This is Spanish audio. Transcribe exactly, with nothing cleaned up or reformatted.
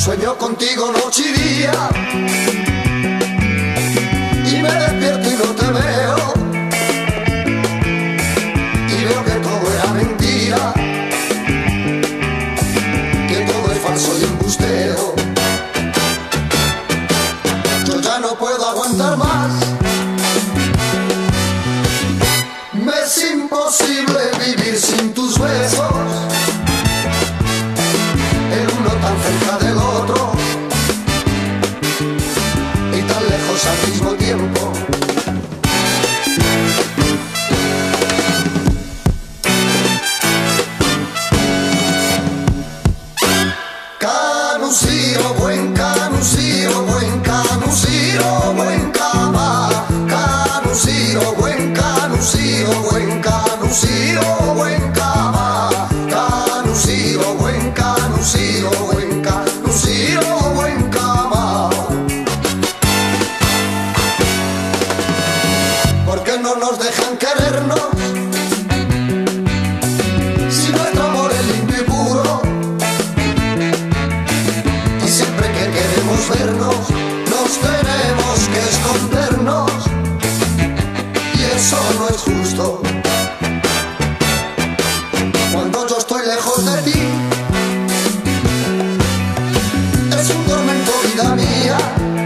Sueño contigo noche y día, y me despierto y no te veo, y veo que todo era mentira, que todo es falso y embustero. Yo ya no puedo aguantar más, me es imposible vivir sin tus besos, el uno tan cerca del otro y tan lejos al mismo tiempo. Canusiro, buen Canusiro, buen Canusiro, buen cama. Canusiro, buen Canusiro, buen Canusiro, buen cama. Canusiro, buen Canusiro, buen Canusiro, buen cama. ¿Por qué no nos dejan querernos si nuestro amor es limpio y puro? Y siempre que queremos vernos nos tenemos que escondernos, y eso no es justo. Cuando yo estoy lejos de ti es un tormento, vida mía.